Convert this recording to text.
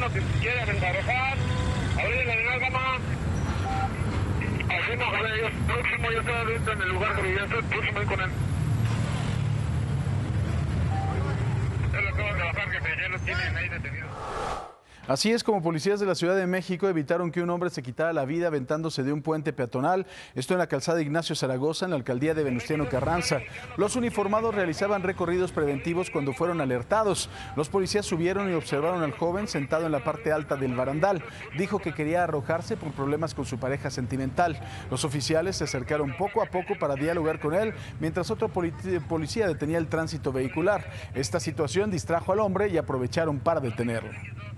uno que quiera desarojar, abrir la dinágama. Así no, joder, yo próximo, yo estoy ahorita en el lugar, pero ya estoy próximo ahí con él. Ya lo acabo de bajar, que ya lo tienen ahí detenido. Así es como policías de la Ciudad de México evitaron que un hombre se quitara la vida aventándose de un puente peatonal. Esto en la calzada Ignacio Zaragoza, en la alcaldía de Venustiano Carranza. Los uniformados realizaban recorridos preventivos cuando fueron alertados. Los policías subieron y observaron al joven sentado en la parte alta del barandal. Dijo que quería arrojarse por problemas con su pareja sentimental. Los oficiales se acercaron poco a poco para dialogar con él, mientras otro policía detenía el tránsito vehicular. Esta situación distrajo al hombre y aprovecharon para detenerlo.